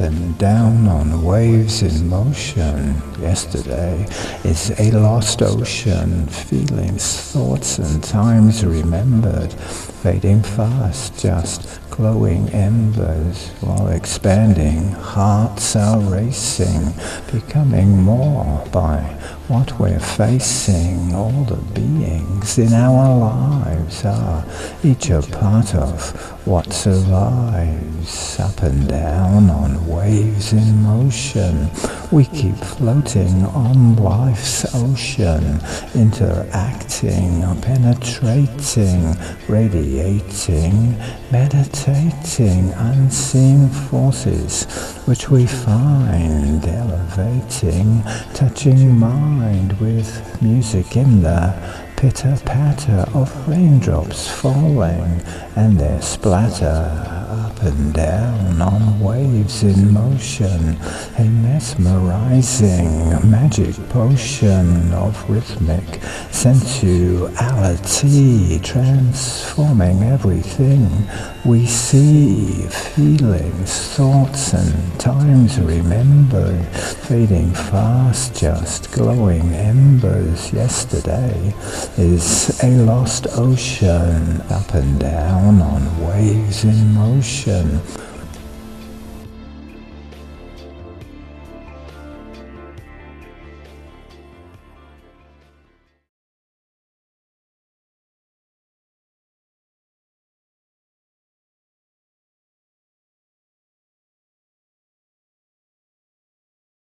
and down on waves in motion. Yesterday is a lost ocean, feelings, thoughts and times remembered, fading fast, just glowing embers, while expanding, hearts are racing, becoming more by what we're facing. All the beings in our lives are each a part of what survives. Up and down on waves in motion, we keep floating on life's ocean, interacting, penetrating, radiating, meditating unseen forces which we find elevating, touching mind with music in the pitter-patter of raindrops falling and their splatter. Up and down on waves in motion, a mesmerizing magic potion of rhythmic sensuality, transforming everything we see. Feelings, thoughts and times remembered, fading fast, just glowing embers. Yesterday is a lost ocean, up and down on waves in motion.